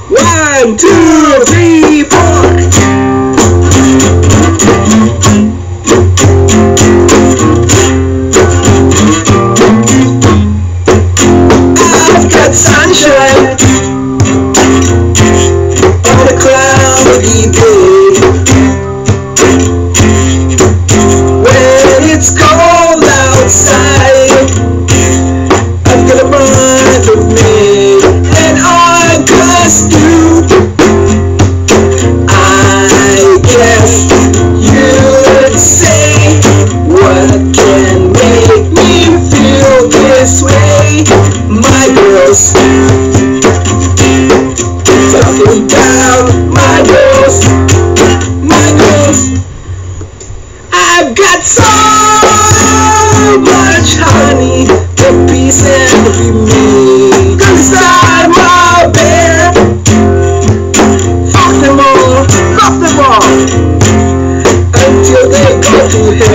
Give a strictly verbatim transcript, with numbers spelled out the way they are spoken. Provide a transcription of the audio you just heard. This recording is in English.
One, two, three, four. I've got sunshine on a cloudy day. When it's cold outside, I've got a month of May and August too. I guess you'd say, what can make me feel this way? My girls, talking about my girls, my girls. I've got so much honey, the peace and be me. Cause I'm a bear. Fuck them all, fuck them all, until they go to hell.